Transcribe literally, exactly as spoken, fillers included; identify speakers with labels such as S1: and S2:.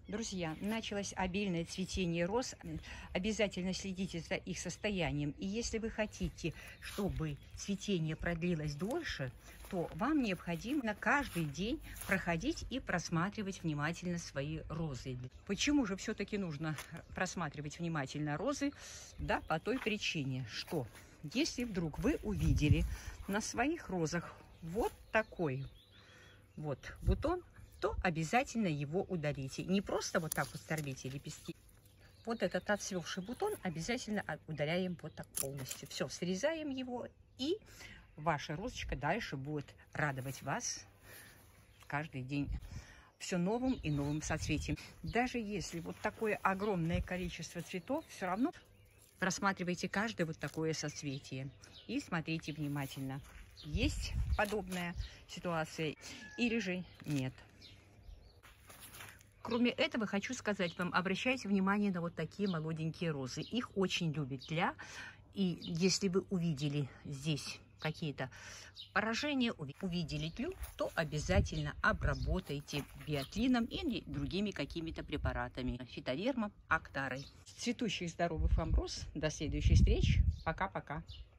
S1: Друзья, началось обильное цветение роз. Обязательно следите за их состоянием. И если вы хотите, чтобы цветение продлилось дольше, то вам необходимо каждый день проходить и просматривать внимательно свои розы. Почему же все-таки нужно просматривать внимательно розы? Да, по той причине, что если вдруг вы увидели на своих розах вот такой вот бутон, то обязательно его удалите. Не просто вот так вот сорвите лепестки. Вот этот отцвевший бутон обязательно удаляем вот так полностью. Все, срезаем его, и ваша розочка дальше будет радовать вас каждый день все новым и новым соцветием. Даже если вот такое огромное количество цветов, все равно просматривайте каждое вот такое соцветие и смотрите внимательно. Есть подобная ситуация или же нет. Кроме этого, хочу сказать вам, обращайте внимание на вот такие молоденькие розы. Их очень любит тля. И если вы увидели здесь какие-то поражения, увидели тлю, то обязательно обработайте биотлином или другими какими-то препаратами. Фитовермом, Актарой. Цветущих здоровых вам роз. До следующих встреч. Пока-пока.